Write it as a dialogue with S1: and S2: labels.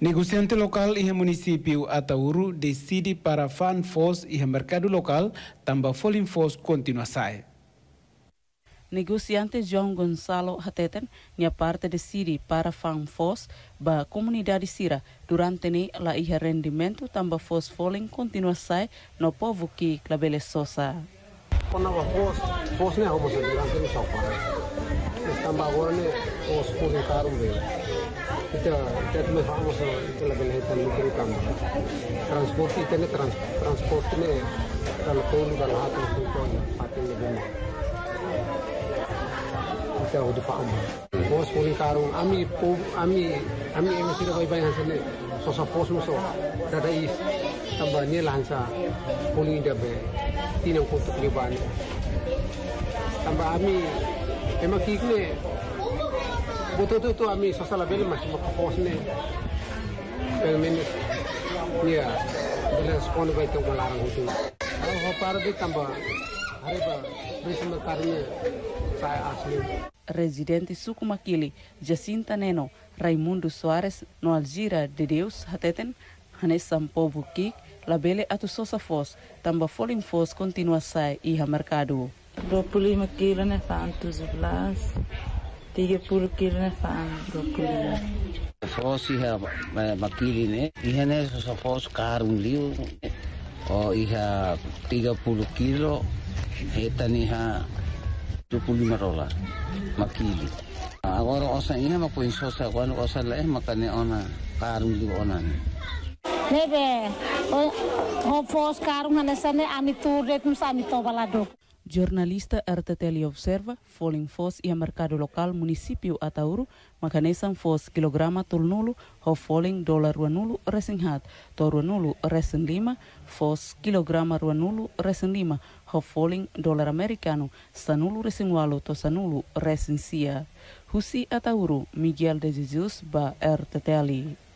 S1: Negociante local e município Ataúru decide para fan fos e mercado local também folim fos continua sai.
S2: Negociante João Gonçalo Hateten nia parte decide para fan fos ba comunidade Sira durante ne la iha rendimento tamba fos foling continua sai no povo que clabele sosa.
S3: Quando a fos ne homo durante ne só para. Tamba agora ne fos foling caro mesmo. Kita me vamos a la beleza no que cambia. Transporte tiene transporte ne kalau pun kalau hatu pun pakai lebih. Kita udah paham. Bos pun karung ami emisi dah bayi hasilnya. Sosa pos musuh. Ada is tambahnya lansa pulih dah be. Tinang kutuk liban. Tambah ami emang kikne. Betul tu ami sosial beli masih makapos ni, permenis, ya, beli spon baik tu melarang itu. Kalau para di tambah, hari bersama karya saya asli.
S2: Residente suku Makili, Jacinta Neno, Raimundo Soares, no Algira de Deus, Hateten, Hanesam povo Kik, labele atu sosa fos, tambah folim fos continua sai iha mercado.
S4: 25 kilo ne fan 17. 30 kilo ne fan 20.
S5: Fos iha makili ne, iha ne so fos karung liu, o iha 30 kilo, heta niha 25 rola makili. Agora osa iha mapuin sosa quando osa le makane ona karung liu ona.
S6: Nebe, o fos karung hanesane amitur retum samito balado.
S2: Jornalista RTTL observa, foling fos e mercado local município Ataúru, macanesan fos kilograma tolnulu, ho foling $1 resinghat, to $1 resin lima, fos kilograma $1 resin lima, ho foling $1 americano, sanulu resinwalo to sanulu resin sia. Husi Ataúru, Miguel de Jesus ba RTTL.